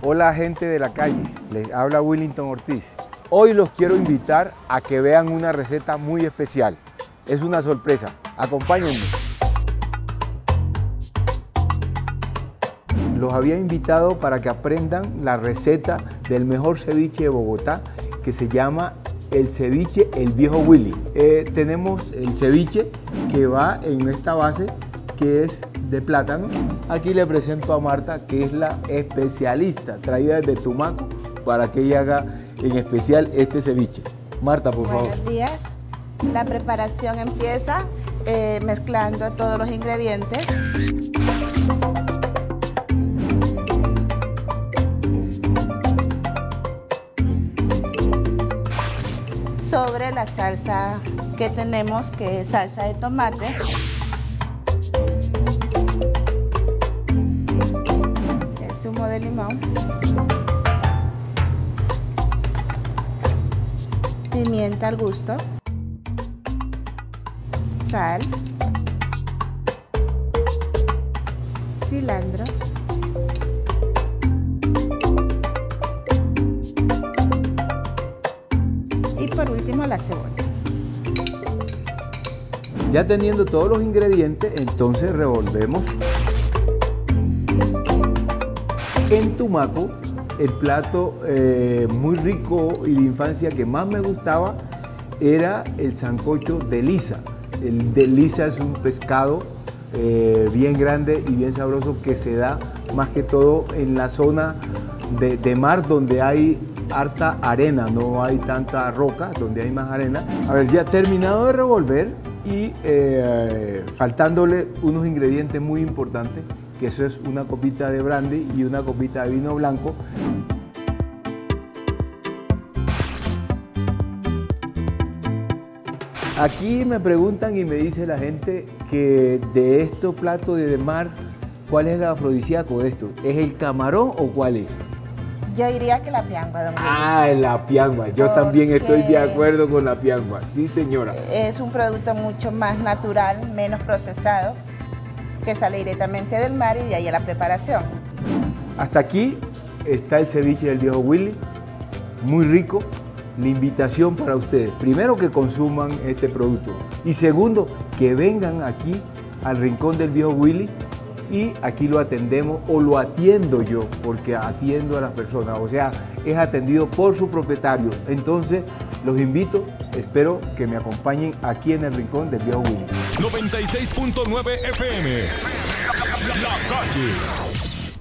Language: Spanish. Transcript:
Hola gente de la calle, les habla Willington Ortiz. Hoy los quiero invitar a que vean una receta muy especial. Es una sorpresa, acompáñenme. Los había invitado para que aprendan la receta del mejor ceviche de Bogotá, que se llama el ceviche El Viejo Willy. Tenemos el ceviche que va en esta base que es de plátano. Aquí le presento a Marta, que es la especialista traída desde Tumaco para que ella haga en especial este ceviche. Marta, por favor. Buenos días. La preparación empieza mezclando todos los ingredientes. Sobre la salsa que tenemos, que es salsa de tomate. El zumo de limón. Pimienta al gusto. Sal. Cilantro. Y por último la cebolla. Ya teniendo todos los ingredientes, entonces revolvemos. En Tumaco, el plato muy rico y de infancia que más me gustaba era el sancocho de lisa. El de lisa es un pescado bien grande y bien sabroso que se da más que todo en la zona de mar donde hay harta arena, no hay tanta roca, donde hay más arena. A ver, ya terminado de revolver y faltándole unos ingredientes muy importantes, que eso es una copita de brandy y una copita de vino blanco. Aquí me preguntan y me dice la gente que de estos platos de mar, ¿cuál es el afrodisíaco de esto? ¿Es el camarón o cuál es? Yo diría que la piangua, don Willy. Ah, la piangua. Yo también estoy de acuerdo con la piangua. Sí, señora. Es un producto mucho más natural, menos procesado, que sale directamente del mar y de ahí a la preparación. Hasta aquí está el ceviche del Viejo Willy. Muy rico. La invitación para ustedes, primero que consuman este producto y segundo que vengan aquí al Rincón del Viejo Willy y aquí lo atendemos o lo atiendo yo porque atiendo a las personas, o sea, es atendido por su propietario. Entonces los invito, espero que me acompañen aquí en el Rincón del Viejo Willy. 96.9 FM La Calle.